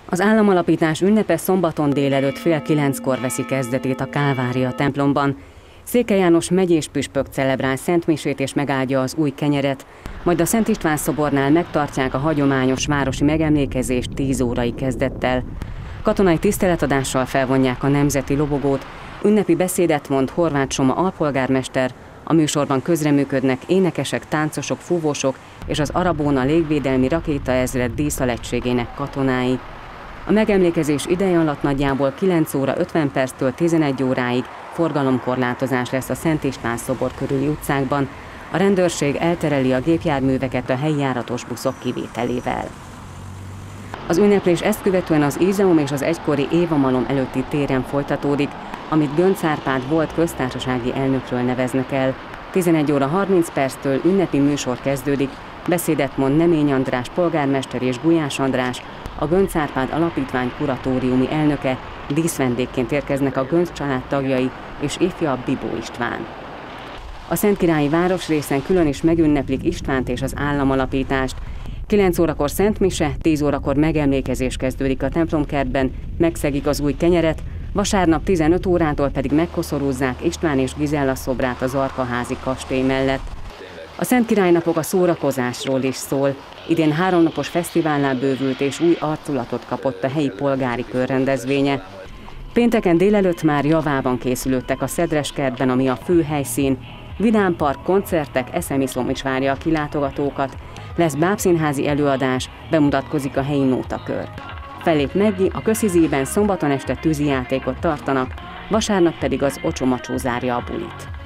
Az államalapítás ünnepe szombaton délelőtt 8:30-kor veszi kezdetét a Kálvária templomban. Székely János megyés püspök celebrál szentmisét és megáldja az új kenyeret, majd a Szent István szobornál megtartják a hagyományos városi megemlékezést 10 órai kezdettel. Katonai tiszteletadással felvonják a nemzeti lobogót, ünnepi beszédet mond Horváth Soma alpolgármester, a műsorban közreműködnek énekesek, táncosok, fúvósok és az Arabóna légvédelmi rakétaezred díszalegységének katonái. A megemlékezés ideje alatt nagyjából 9 óra 50 perctől 11 óráig forgalomkorlátozás lesz a Szent István szobor körüli utcákban, a rendőrség eltereli a gépjárműveket a helyi járatos buszok kivételével. Az ünneplés ezt követően az Ízeum és az egykori Éva Malom előtti téren folytatódik, amit Göncz Árpád volt köztársasági elnökről neveznek el. 11 óra 30 perctől ünnepi műsor kezdődik, beszédet mond Nemény András polgármester és Gulyás András, a Göncz Árpád Alapítvány kuratóriumi elnöke, díszvendégként érkeznek a Göncz család tagjai és ifjabb Bibó István. A Szentkirályi városrészen külön is megünneplik Istvánt és az államalapítást. 9 órakor szentmise, 10 órakor megemlékezés kezdődik a templomkertben, megszegik az új kenyeret, vasárnap 15 órától pedig megkoszorúzzák István és Gizella szobrát az Arkaházi kastély mellett. A Szentkirálynapok a szórakozásról is szól. Idén 3 napos fesztivállá bővült és új arculatot kapott a helyi polgári körrendezvénye. Pénteken délelőtt már javában készülődtek a Szedres kertben, ami a fő helyszín. Vidám park, koncertek, eszemiszlom is várja a kilátogatókat. Lesz bábszínházi előadás, bemutatkozik a helyi nótakör. Fellép Meggi, a Közhizében szombaton este tűzijátékot tartanak, vasárnap pedig az Ocsomacsó zárja a bulit.